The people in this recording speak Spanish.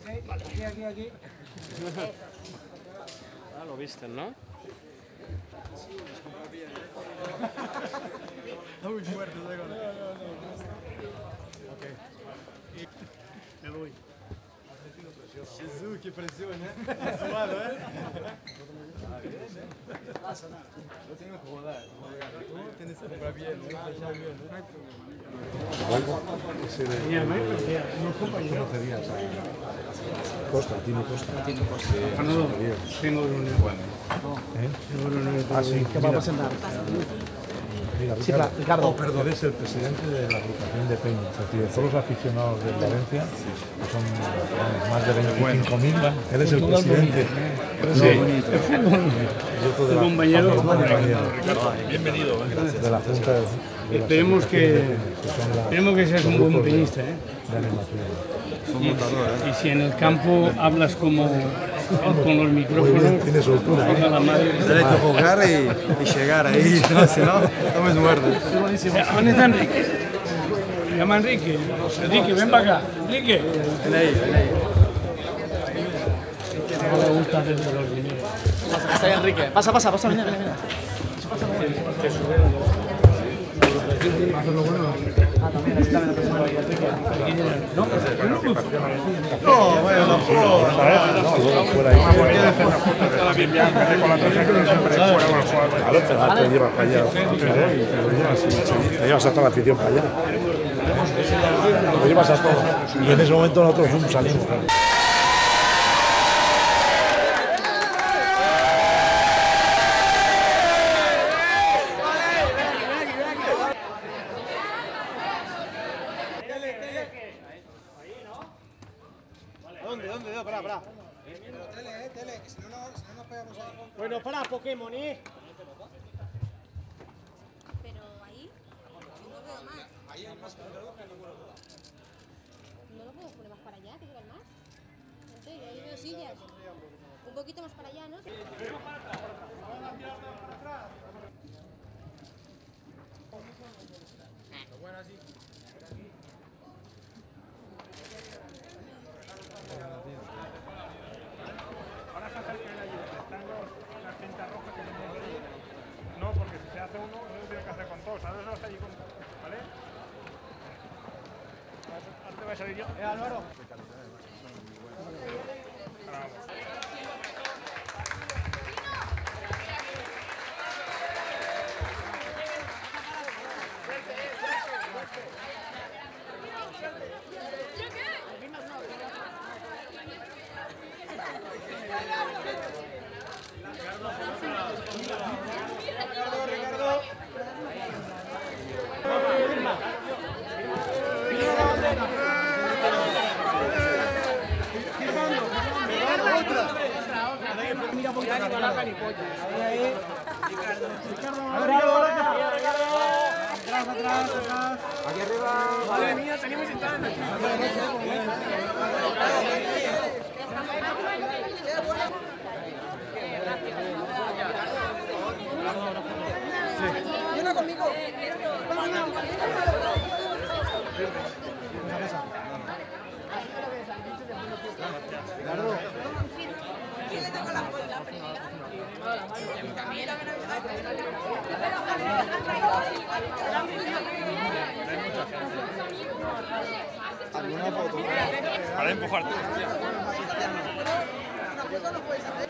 Aquí. Ah, lo viste, ¿no? Está muy fuerte ese gol. Ok. Me voy. Jesús, qué presión, ¿eh? Suado, ¿eh? No pasa nada. No tengo que rodar. Tú tienes que jugar bien, ¿no? No hay problema. Conocerías a Costa, Tino Costa. Fernando, tengo reunión. Tengo reunión. Ah, sí. ¿Qué va a presentar? Mira, Sí, Ricardo, Ricardo. Perdón, eres el presidente de la agrupación de Peña, es decir, de todos los aficionados de Valencia, que son más de 25.000, eres el presidente. Tu compañero. Bienvenido. De la Junta de Esperemos que seas un buen peñista, ¿eh? Y si en el campo hablas como con los micrófonos, tiene soltura. toda la madre. Derecho a jugar y llegar ahí, no, si no, estamos muertos. ¿Dónde está Enrique? Llama a Enrique. Enrique, ven para acá. Enrique. Ven ahí. No me gusta hacer de los dineros. Está ahí Enrique. Pasa, mira. No, bueno, no fuera ahí. Claro, te llevas para allá. Te llevas a toda la afición para allá. Lo llevas a todo. Y en ese momento nosotros salimos. ¿Dónde? Pará. Tele, que si no nos pegamos ahí. Bueno, pará, Pokémon, ¿eh? Pero ahí, yo no veo más. Ahí hay más que no lo No lo puedo poner más para allá, que llevan más. No sé, ahí veo sillas. Un poquito más para allá, ¿no? bueno así. Ahora se acerca el ayuda, están las cintas rojas que tenemos ahí. No, porque si se hace uno, no lo tiene que hacer con todos, ¿sabes? No está allí con... ¿Vale? Ahora te voy a salir yo. Álvaro. Atrás. Aquí arriba. Madre mía, salimos entrando. Viene conmigo. Para empujarte. Una foto no puedes hacer.